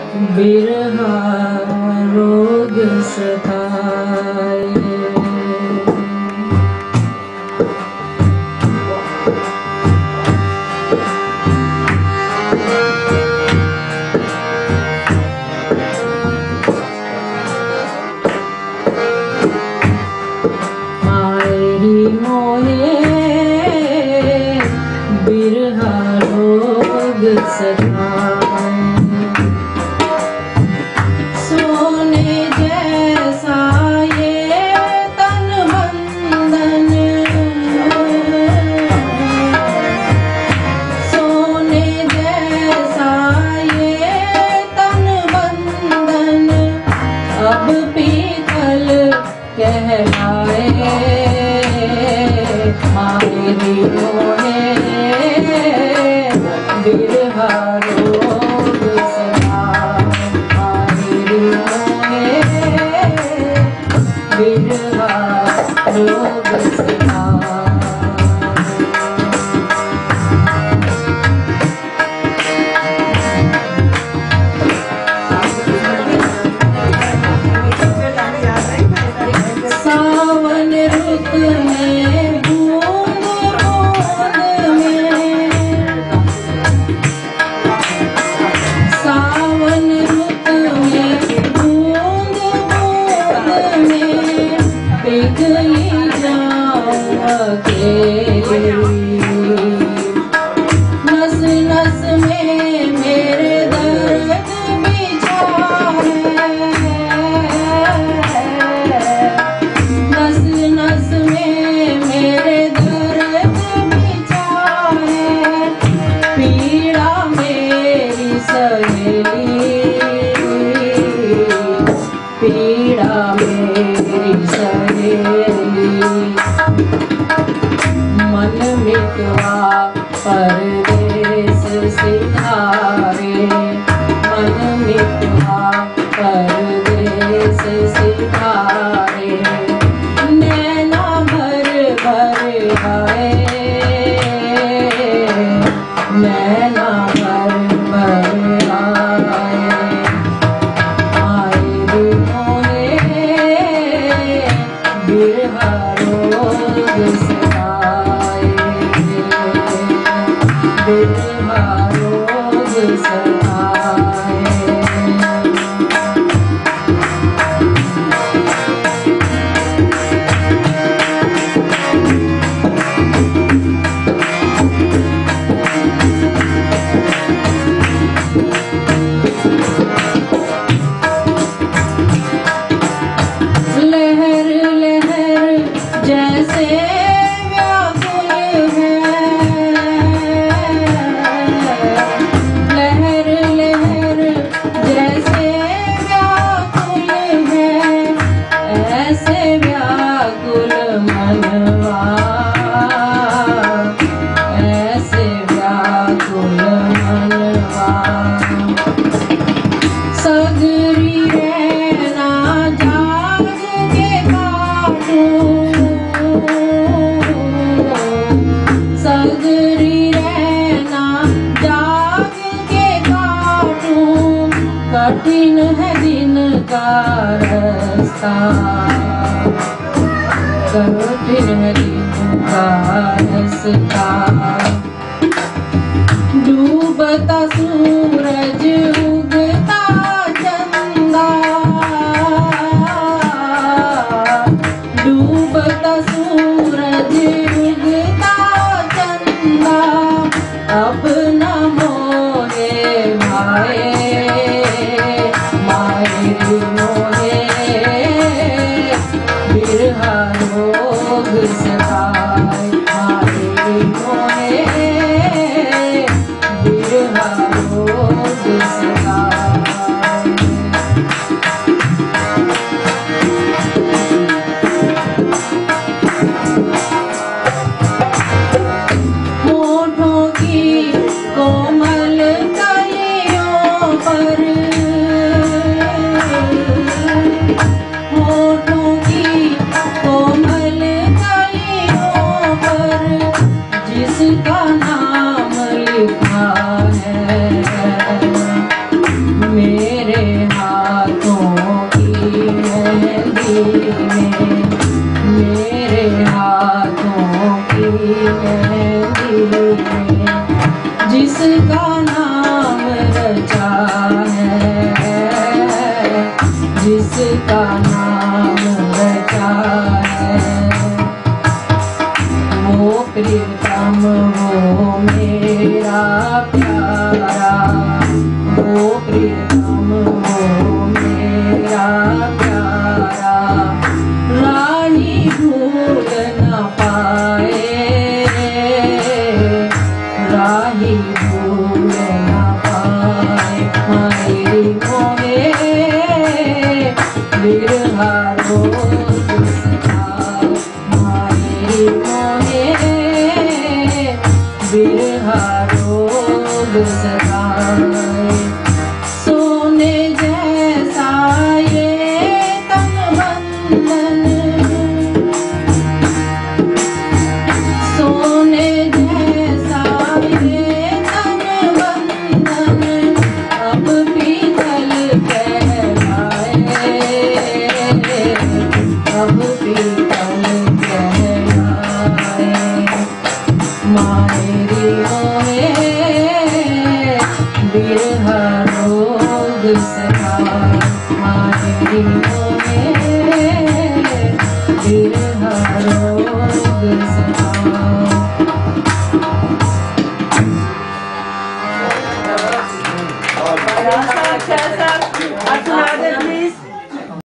बिरहा रोग सताए। मायरी मोहे बिरहा रोग सताए। मायरी मोहे बिरहा रोग सताए। मायरी मोहे बिरहा रोग सताए। सावन रुत में बूंद बूंद में, सावन रुत में बूंद बूंद में पिघली जाऊं अकेली। नस नस में मेरे दर्द बिछा पीड़ा मेरी सहेली। मन मितवा परदेस सिधारे, मन मितवा परदेस सिधारे। नैना भर भर आए, नैना भर भर आए। बिरहा रोग सताए, बिरहा रोग सताए। लहर लहर जैसे व्याकुल है, लहर लहर जैसे व्याकुल है। ऐसे व्याकुल मनवा, ऐसे व्याकुल मनवा। सगरी रहना जाग के काटूं, सगरी रहना जाग के काटूं। कठिन है दिन का रास्ता, कठिन है दिन का रास्ता। डूबता सूरज उगता चंदा, डूबता सूरज उगता चंदा। अब न मोहे भाए, मायरी मोहे बिरहा रोग सताए। मायरी मोहे बिरहा रोग सताए। जिसका नाम रचा है, वो प्रीतम वो मेरा प्यारा, वो प्रीतम वो मेरा प्यारा, राही भूल न पाए, राही भूल न पाए। मायरी मोहे बिरहा रोग सताए, मायरी मोहे बिरहा रोग सताए। सोने जैसा ये तन बंधन, सोने जैसा ये तन बंधन, अब पीतल कहलाए, अब पीतल कहलाए। मायरी मोहे बिरहा रोग सताए, मायरी मोहे बिरहा रोग